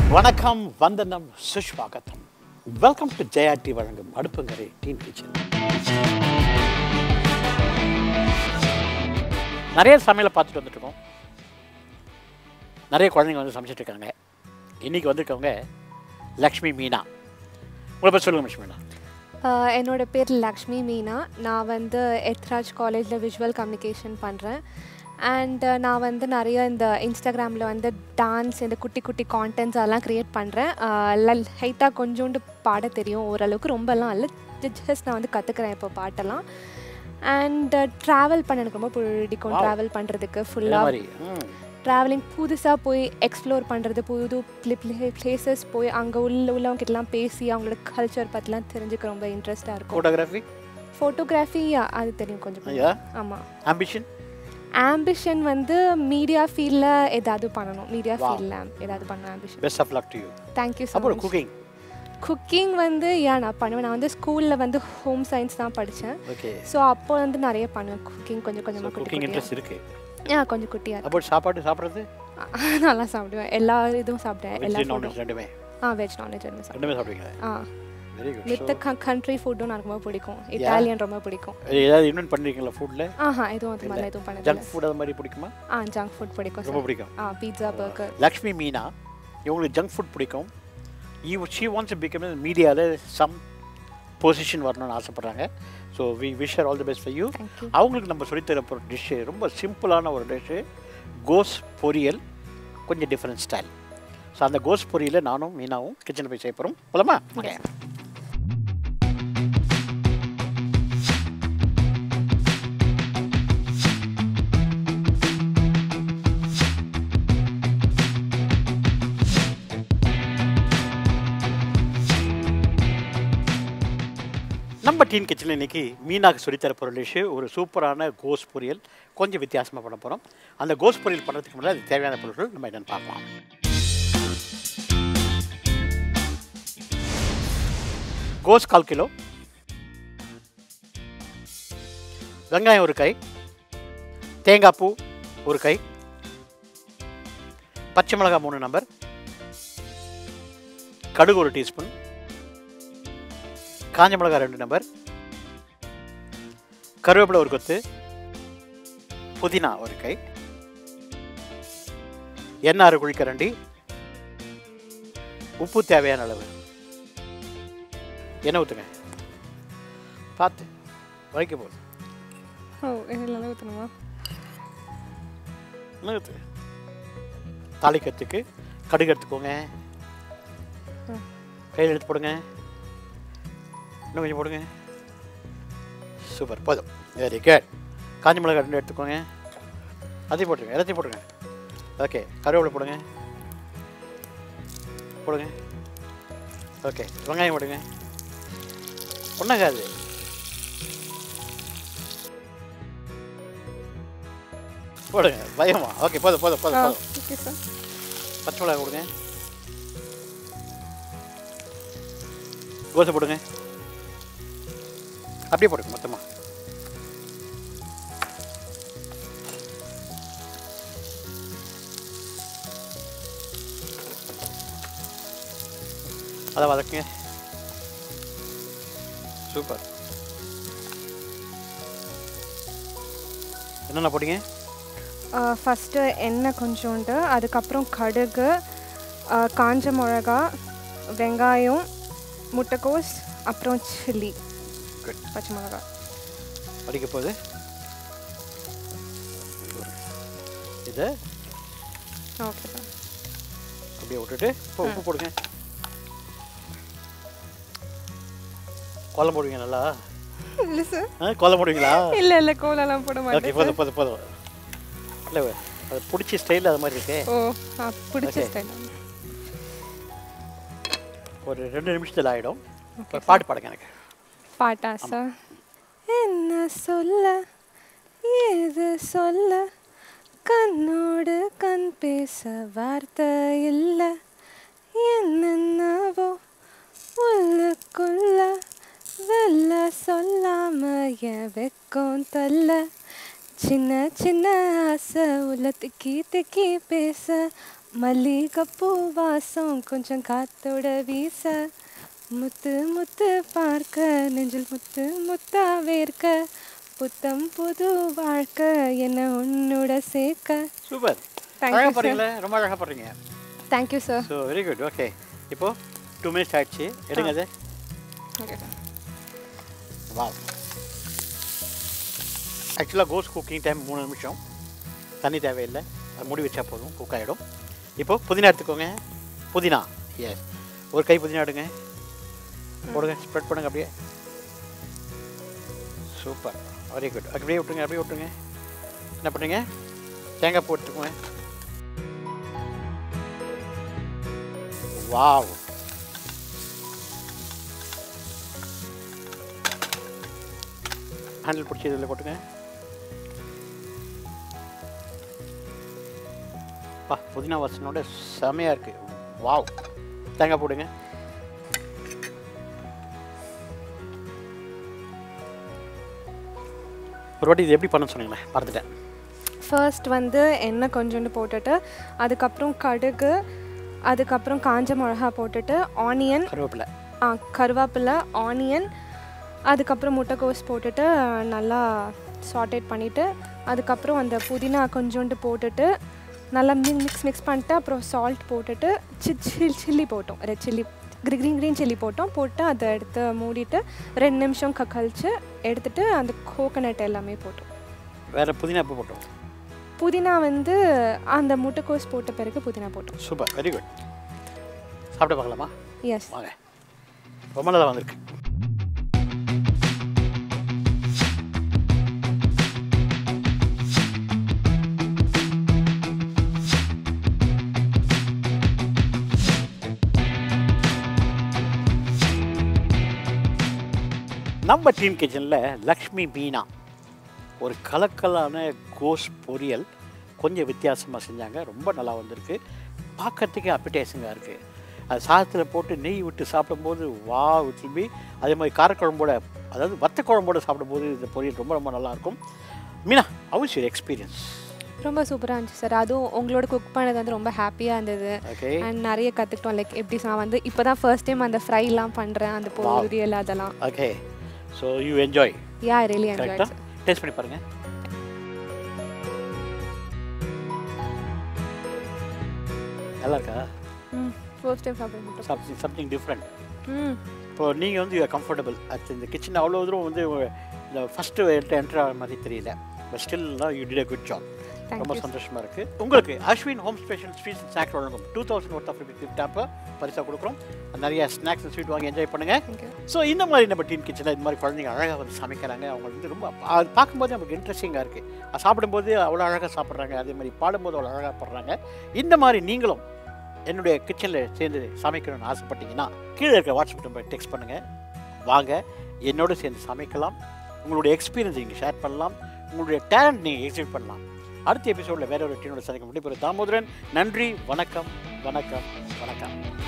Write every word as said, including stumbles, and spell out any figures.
வணக்கம் வந்தனம் சுஷ்வாகத்தம். Welcome to ஜெயாட்டி வழங்கும் அடுப்பங்கரை டீன் கிச்சன். நிறைய சமையலை பார்த்துட்டு வந்துட்டுருக்கோம். நிறைய குழந்தைங்க வந்து சமைச்சிட்டு இருக்காங்க. இன்றைக்கி வந்திருக்கவங்க லக்ஷ்மி மீனா. உங்களை பற்றி சொல்லுங்கள் மிஸ் மீனா. என்னோடய பேர் லக்ஷ்மி மீனா. நான் வந்து எத்ராஜ் காலேஜில் விஷுவல் கம்யூனிகேஷன் பண்ணுறேன். அண்ட் நான் வந்து நிறைய இந்த இன்ஸ்டாகிராமில் வந்து டான்ஸ், இந்த குட்டி குட்டி கான்டென்ட்ஸ் அதெல்லாம் க்ரியேட் பண்ணுறேன். ஹைட்டாக கொஞ்சோண்டு பாட தெரியும், ஓரளவுக்கு ரொம்பலாம் இல்லை, ஜஸ்ட் நான் வந்து கற்றுக்குறேன் இப்போ பாட்டெல்லாம். அண்ட் ட்ராவல் பண்ண எனக்கு ரொம்ப பிடிக்கும். ட்ராவல் பண்ணுறதுக்கு ஃபுல்லாக ட்ராவலிங், புதுசாக போய் எக்ஸ்ப்ளோர் பண்ணுறது, புது பிளேசஸ் போய் அங்கே உள்ள உள்ளவங்ககிட்டலாம் பேசி அவங்களோட கல்ச்சர் பற்றிலாம் தெரிஞ்சுக்க ரொம்ப இன்ட்ரெஸ்ட்டாக இருக்கும். ஃபோட்டோகிராஃபி ஃபோட்டோகிராஃபி அது தெரியும் கொஞ்சம். ஆமாம். ஆம்பிஷன் ஆம்பிஷன் வந்து மீடியா ஃபீல்டில் ஏதாவது பண்ணணும். மீடியா ஃபீல்டில் ஏதாவது பண்ணணும் ambition. Best of luck to you. Thank you so much. Cooking cooking வந்து ஏன் நான் பண்ணுவேன். நான் வந்து ஸ்கூலில் வந்து ஹோம் சயின்ஸ் தான் படித்தேன். ஓகே. ஸோ அப்போ வந்து நிறைய பண்ணுவேன் குக்கிங். கொஞ்சம் கொஞ்சமாக குக்கிங் இன்ட்ரெஸ்ட் இருக்கு. ஆ கொஞ்சம் குட்டியாக. அப்போ சாப்பாடு சாப்பிட்றது நல்லா சாப்பிடுவேன். எல்லா இதுவும் சாப்பிடுவேன். எல்லா நான்வெஜ் ரெண்டுமே. ஆ வெஜ் நான்வெஜ் ரெண்டுமே ரெண்டுமே சாப்பிடுவீங்க. Ah very good. மித்த கண்ட்ரி ஃபுட்டும் எனக்கு ரொம்ப பிடிக்கும். இட்டாலியன் ரொம்ப பிடிக்கும். ஏதாவது இன்வென்ட் பண்ணுறீங்களா ஃபுட்டில்? ஆஹா எதுவும் அது மாதிரி எதுவும் பண்ணல. ஜங்க் ஃபுட் அது மாதிரி பிடிக்குமா? ஆ ஜங்க் ஃபுட் பிடிக்கும். ரொம்ப பிடிக்கும். Ah pizza, burger. Lakshmi Meena இவங்களுக்கு ஜங்க் ஃபுட் பிடிக்கும். Uh she wants to become மீடியாவில் சம் பொசிஷன் வரணும்னு ஆசைப்பட்றாங்க. So we wish all the best for you. அவங்களுக்கு நம்ம சொல்லித்தர போகிற டிஷ்ஷு ரொம்ப சிம்பிளான ஒரு டிஷ்ஷு, கோஸ் பொரியல், கொஞ்சம் டிஃப்ரெண்ட் ஸ்டைல். ஸோ அந்த கோஸ் பொரியலை நானும் மீனாவும் கிச்சனில் போய் செய்ய போகிறோம். போலாமா? ஓகே. நம்ம டீன் கிச்சனில் இன்றைக்கி மீனாக்கு சொல்லித்தர போகிற டிஷ்ஷு ஒரு சூப்பரான கோஸ் பொரியல். கொஞ்சம் வித்தியாசமாக பண்ண போகிறோம். அந்த கோஸ் பொரியல் பண்ணுறதுக்கு முன்னாடி அது தேவையான பொருட்கள் நம்ம என்னென்னு பார்க்கலாம். கோஸ் கால் கிலோ, வெங்காயம் ஒரு கை, தேங்காய் பூ ஒரு கை, பச்சை மிளகாய் மூணு நம்பர், கடுகு ஒரு டீஸ்பூன், காஞ்ச மிளகாய் ரெண்டு நம்பர், கருவேப்பிலை ஒரு கொத்து, புதினா ஒரு கை, எண்ணெய் அரை குழிக்கரண்டி, உப்பு தேவையான அளவு. எண்ணெய் ஊற்றுங்க, பார்த்து வரைக்க போகுது. எண்ணெய் ஊற்றணுமா? எண்ணெய் ஊற்றுங்க. தாளிக்கிறதுக்கு கடுகு எடுத்துக்கோங்க, கையில் எடுத்து போடுங்க, இன்னும் கொஞ்சம் போடுங்க. சூப்பர், போதும். Very good. காஞ்ச மிளகாய் ரெண்டு எடுத்துக்கோங்க, அதையும் போட்டுருங்க, எல்லாத்தையும் போட்டுருங்க. ஓகே. கருவேப்பிலை போடுங்க போடுங்க ஓகே. வெங்காயம் போடுங்க, ஒன்றாகாது. போடுங்க, பயமா? ஓகே, போதும் போதும் போதும் போதும். Okay sir. பச்சை மிளகாய் கொடுங்க, கோசை போடுங்க, அப்படியே போடுங்க மொத்தமாக. அதை வதக்குங்க. சூப்பர். என்னென்ன போட்டீங்க? ஃபஸ்ட்டு எண்ணெய் கொஞ்சோண்டு, அதுக்கப்புறம் கடுகு, காஞ்ச மிளகா, வெங்காயம், முட்டைக்கோஸ், அப்புறம் சில்லி, பச்சை மிளகா. படிக்க போகுது இதை ஓகே சார். அப்படியே விட்டுட்டு இப்போ உப்பு போடுங்க. கோலம் போடுவீங்க நல்லா? இல்லை சார். ஆ கோலம் போடுவீங்களா? இல்லை இல்லை கோலம்லாம் போட மாட்டேன். ஓகே, போதும் போதும் போதும். இல்லை அது பிடிச்ச ஸ்டைல் அது மாதிரி இருக்கே. ஓ ஆ பிடிச்ச ஸ்டைல். ஒரு ரெண்டு நிமிஷத்தில் ஆகிடும். பாட்டு பாடுங்க எனக்கு. பாட்டா சார்? என்ன சொல்ல ஏது சொல்ல, கண்ணோடு கண் பேச வார்த்தை இல்லை, என்னென்னவோ உள்ளுக்குள்ள வெல்ல சொல்லாம என் வெக்கம் தல்ல, சின்ன சின்ன ஆசை உள்ள திக்கி திக்கி பேச மல்லிகைப்பூ வாசம் கொஞ்சம் காத்தோட வீச முத்து முத்து பார்க்க நெஞ்சில் முத்து முத்தா வேர்க்க புத்தம் புது வாழ்க்கை என்ன உன்னோட சேர்க்க. சூப்பர். அழகாக பாருங்களே, ரொம்ப அழகாக பாடுறீங்க. Thank you sir. So very good. Okay, இப்போ டூ மினிட்ஸ் ஆயிடுச்சு, எடுங்க அது. Okay sir. வா, ஆக்சுவலாக கோஸ் குக்கிங் டைம் மூணு நிமிஷம், தண்ணி தேவையில்லை, அது மூடி வச்சா போதும், குக் ஆகிடும். இப்போது புதினா எடுத்துக்கோங்க. புதினா, எஸ், ஒரு கை புதினா எடுங்க, போடுங்க, ஸ்ப்ரெட் பண்ணுங்க அப்படியே. Super, very good. அப்படியே விட்டுருங்க, அப்படியே விட்டுருங்க. என்ன பண்ணுங்க, தேங்காய் பூ எடுத்துக்கோங்க. வாவ், ஹேண்டில் பிடிச்சி இதில் போட்டுங்க. பா, புதினா வாசனோட செமையாக இருக்குது. வாவ், தேங்காய் போடுங்க. ஒரு வாட்டி இது எப்படி பண்ண சொன்னீங்களே, பார்த்துட்டேன். ஃபர்ஸ்ட் வந்து எண்ணெய் கொஞ்சோண்டு போட்டுட்டு அதுக்கப்புறம் கடுகு, அதுக்கப்புறம் காஞ்ச மிளகா போட்டுட்டு ஆனியன், கருவேப்பிலை, ஆ கருவேப்பிலை, ஆனியன், அதுக்கப்புறம் முட்டைக்கோஸ் போட்டுட்டு நல்லா சாட்டேட் பண்ணிவிட்டு அதுக்கப்புறம் அந்த புதினா கொஞ்சோண்டு போட்டுட்டு நல்லா மிக்ஸ் மிக்ஸ் பண்ணிட்டு அப்புறம் சால்ட் போட்டுட்டு சில்லி சில்லி போட்டோம், red chilli, green green chilli போட்டோம். போட்டு அதை எடுத்து மூடிட்டு ரெண்டு நிமிஷம் க கழிச்சு எடுத்துட்டு அந்த கோகனட் எல்லாமே போட்டோம். வேறு புதினா எப்போ போட்டோம்? புதினா வந்து அந்த முட்டைக்கோஸ் போட்ட பிறகு புதினா போட்டோம். Super, very good. சாப்பிட்டு பார்க்கலாமா? எஸ், வாங்க. ரொம்ப நல்லா வந்திருக்கு. நம்ம டீம் கிச்சனில் லக்ஷ்மி மீனா ஒரு கலக்கலான கோஸ் பொரியல் கொஞ்சம் வித்தியாசமாக செஞ்சாங்க. ரொம்ப நல்லா வந்திருக்கு, பார்க்கறதுக்கே அப்பிடைசிங்காக இருக்குது. அது சாதத்தில் போட்டு நெய் விட்டு சாப்பிடும்போது வா விட்டுபி, அதே மாதிரி காரக்குழம்போட, அதாவது வத்த குழம்போட சாப்பிடும்போது இந்த பொரியல் ரொம்ப ரொம்ப நல்லாயிருக்கும். Meena, how is your experience? ரொம்ப சூப்பராக இருந்துச்சு சார். அதுவும் உங்களோட குக் பண்ணது வந்து ரொம்ப ஹாப்பியாக இருந்தது. ஓகே, அண்ட் நிறைய கற்றுக்கிட்டோம். லைக் எப்படி நான் வந்து இப்போ தான் ஃபர்ஸ்ட் டைம் அந்த ஃப்ரைலாம் பண்ணுறேன், அந்த பொரியல் அதெல்லாம். Okay, so you enjoy? Yeah, I really enjoy. Taste பண்ணி பாருங்க. நல்லா இருக்கா? ம், ஃபர்ஸ்ட் டைம் சாப்பிடுறேன். Something something different. ம், இப்போ நீங்கள் வந்து யூ ஆர் கம்ஃபர்டபுள் அட் இந்த கிச்சன். அவ்வளோ தூரம் வந்து இந்த ஃபஸ்ட்டு என்ட்ரு ஆகிற மாதிரி தெரியல, but still you did a good job. ரொம்ப சந்தோஷமாக இருக்குது. உங்களுக்கு Ashwin home special sweets and snacks வழங்கும் two thousand worth of gift ஆப்பை பரிசாக கொடுக்குறோம். நிறைய ஸ்நாக்ஸ் அண்ட் ஸ்வீட் வாங்கி என்ஜாய் பண்ணுங்கள். ஸோ இந்த மாதிரி நம்ம டீம் கிச்சனில் இந்த மாதிரி குழந்தைங்க அழகாக வந்து சமைக்கிறாங்க. அவங்க வந்து ரொம்ப அது பார்க்கும்போது நமக்கு இன்ட்ரெஸ்டிங்காக இருக்குது. சாப்பிடும்போது அவ்வளோ அழகாக சாப்பிட்றாங்க, அதே மாதிரி பாடும்போது அவ்வளோ அழகாக பாடுறாங்க. இந்த மாதிரி நீங்களும் என்னுடைய கிச்சனில் சேர்ந்து சமைக்கணும்னு ஆசைப்பட்டீங்கன்னா கீழே இருக்க வாட்ஸ்அப் நம்பர் டெக்ஸ்ட் பண்ணுங்கள். வாங்க, என்னோடு சேர்ந்து சமைக்கலாம். உங்களுடைய எக்ஸ்பீரியன்ஸ் நீங்கள் ஷேர் பண்ணலாம், உங்களுடைய டேலண்ட் நீங்கள் எக்ஸிபிட் பண்ணலாம். அடுத்த எபிசோடில் வேற ஒரு டீனோட சந்திக்க முடியும். தாமோதரன், நன்றி, வணக்கம், வணக்கம், வணக்கம்.